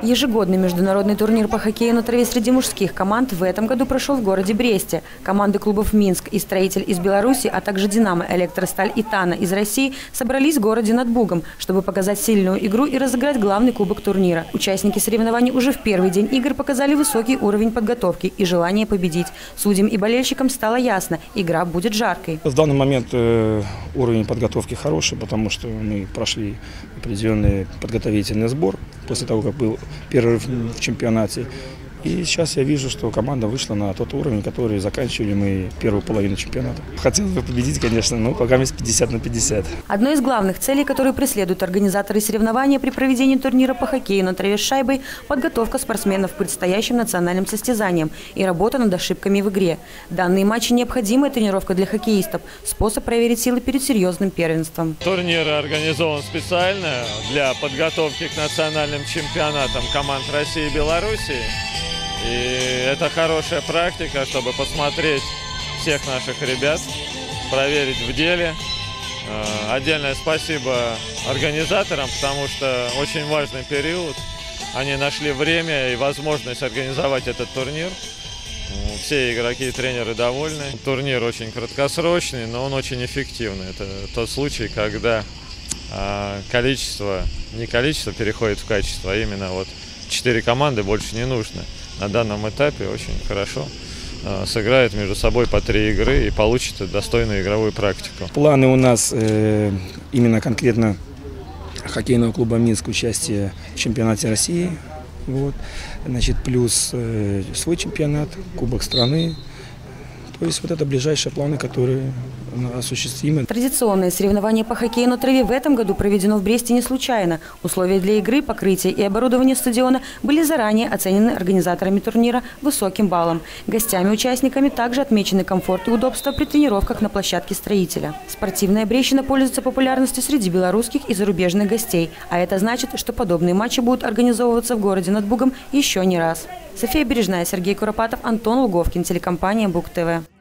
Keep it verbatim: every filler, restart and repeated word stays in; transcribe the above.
Ежегодный международный турнир по хоккею на траве среди мужских команд в этом году прошел в городе Бресте. Команды клубов «Минск» и «Строитель» из Беларуси, а также «Динамо», «Электросталь» и «Тана» из России собрались в городе над Бугом, чтобы показать сильную игру и разыграть главный кубок турнира. Участники соревнований уже в первый день игр показали высокий уровень подготовки и желание победить. Судьям и болельщикам стало ясно – игра будет жаркой. В данный момент э, уровень подготовки хороший, потому что мы прошли определенный подготовительный сбор после того, как был перерыв в чемпионате. И сейчас я вижу, что команда вышла на тот уровень, который заканчивали мы первую половину чемпионата. Хотелось бы победить, конечно, но пока есть пятьдесят на пятьдесят. Одной из главных целей, которую преследуют организаторы соревнования при проведении турнира по хоккею на траве с шайбой – подготовка спортсменов к предстоящим национальным состязаниям и работа над ошибками в игре. Данные матчи – необходимая тренировка для хоккеистов, способ проверить силы перед серьезным первенством. Турнир организован специально для подготовки к национальным чемпионатам команд России и Беларуси. И это хорошая практика, чтобы посмотреть всех наших ребят, проверить в деле. Отдельное спасибо организаторам, потому что очень важный период. Они нашли время и возможность организовать этот турнир. Все игроки и тренеры довольны. Турнир очень краткосрочный, но он очень эффективный. Это тот случай, когда количество, не количество переходит в качество, а именно вот четыре команды больше не нужно. На данном этапе очень хорошо э, сыграет между собой по три игры и получит достойную игровую практику. Планы у нас э, именно конкретно хоккейного клуба «Минск» участие в чемпионате России. Вот. Значит, плюс э, свой чемпионат, Кубок страны. То есть вот это ближайшие планы, которые осуществимы. Традиционное соревнование по хоккею на траве в этом году проведено в Бресте не случайно. Условия для игры, покрытия и оборудование стадиона были заранее оценены организаторами турнира высоким баллом. Гостями-участниками также отмечены комфорт и удобство при тренировках на площадке строителя. Спортивная Брещина пользуется популярностью среди белорусских и зарубежных гостей. А это значит, что подобные матчи будут организовываться в городе над Бугом еще не раз. София Бережная, Сергей Куропатов, Антон Луговкин, телекомпания Буг ТВ.